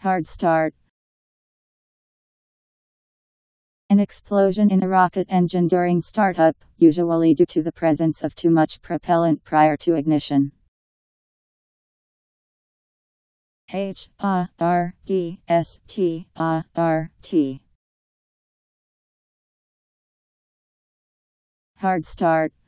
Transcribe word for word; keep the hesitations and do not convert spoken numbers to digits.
Hard start. An explosion in a rocket engine during startup, usually due to the presence of too much propellant prior to ignition. H A R D S T A R T. Hard start.